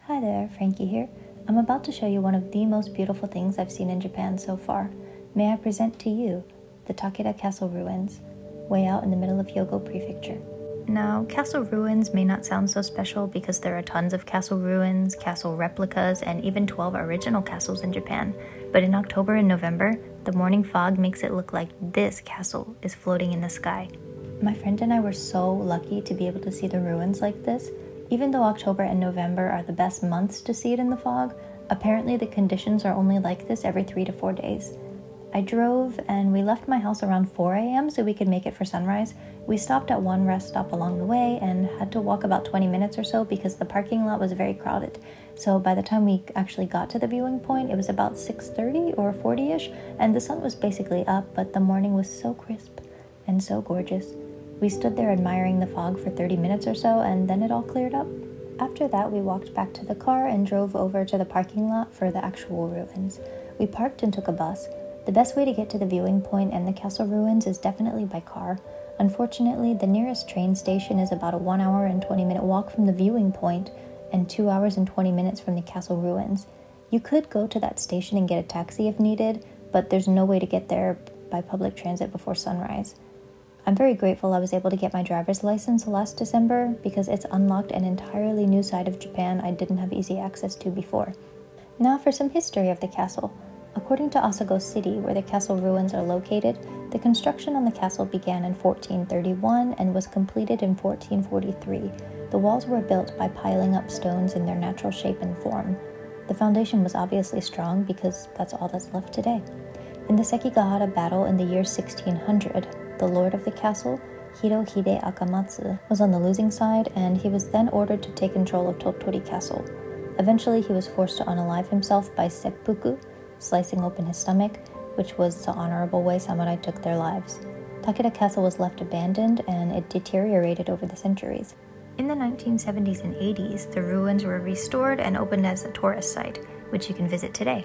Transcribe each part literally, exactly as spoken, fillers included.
Hi there, Frankie here. I'm about to show you one of the most beautiful things I've seen in Japan so far. May I present to you the Takeda Castle ruins, way out in the middle of Hyogo Prefecture. Now, castle ruins may not sound so special because there are tons of castle ruins, castle replicas, and even twelve original castles in Japan, but in October and November, the morning fog makes it look like this castle is floating in the sky. My friend and I were so lucky to be able to see the ruins like this. Even though October and November are the best months to see it in the fog, apparently the conditions are only like this every three to four days. I drove and we left my house around four a m so we could make it for sunrise. We stopped at one rest stop along the way and had to walk about twenty minutes or so because the parking lot was very crowded. So by the time we actually got to the viewing point, it was about six thirty or forty-ish, and the sun was basically up, but the morning was so crisp and so gorgeous. We stood there admiring the fog for thirty minutes or so, and then it all cleared up. After that, we walked back to the car and drove over to the parking lot for the actual ruins. We parked and took a bus. The best way to get to the viewing point and the castle ruins is definitely by car. Unfortunately, the nearest train station is about a one hour and twenty minute walk from the viewing point and two hours and twenty minutes from the castle ruins. You could go to that station and get a taxi if needed, but there's no way to get there by public transit before sunrise. I'm very grateful I was able to get my driver's license last December because it's unlocked an entirely new side of Japan I didn't have easy access to before. Now for some history of the castle. According to Asago City, where the castle ruins are located, the construction on the castle began in fourteen thirty-one and was completed in fourteen forty-three. The walls were built by piling up stones in their natural shape and form. The foundation was obviously strong because that's all that's left today. In the Sekigahara battle in the year sixteen hundred, the lord of the castle, Hirohide Akamatsu, was on the losing side, and he was then ordered to take control of Tottori Castle. Eventually, he was forced to unalive himself by seppuku, slicing open his stomach, which was the honorable way samurai took their lives. Takeda Castle was left abandoned, and it deteriorated over the centuries. In the nineteen seventies and eighties, the ruins were restored and opened as a tourist site, which you can visit today.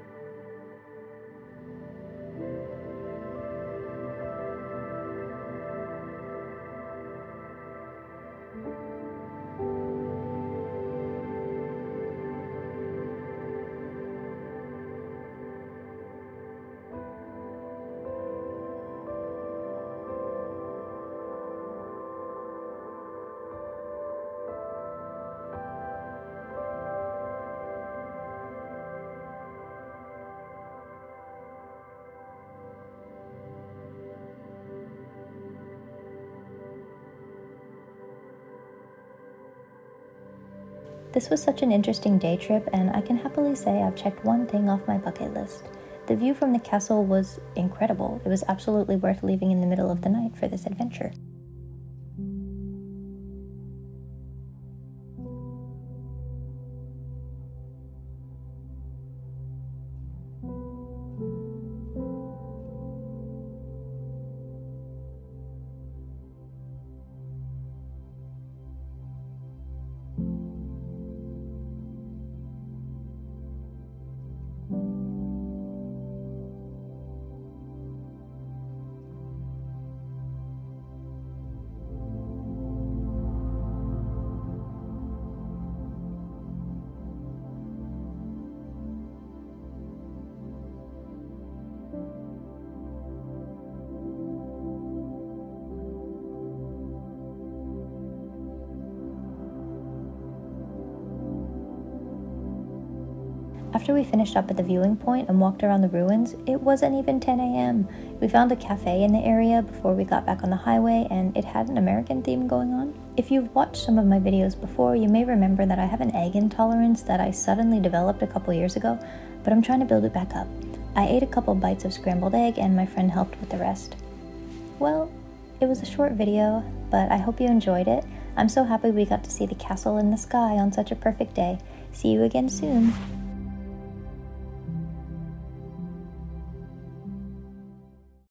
This was such an interesting day trip, and I can happily say I've checked one thing off my bucket list. The view from the castle was incredible. It was absolutely worth leaving in the middle of the night for this adventure. After we finished up at the viewing point and walked around the ruins, it wasn't even ten a m We found a cafe in the area before we got back on the highway, and it had an American theme going on. If you've watched some of my videos before, you may remember that I have an egg intolerance that I suddenly developed a couple years ago, but I'm trying to build it back up. I ate a couple bites of scrambled egg and my friend helped with the rest. Well, it was a short video, but I hope you enjoyed it. I'm so happy we got to see the castle in the sky on such a perfect day. See you again soon.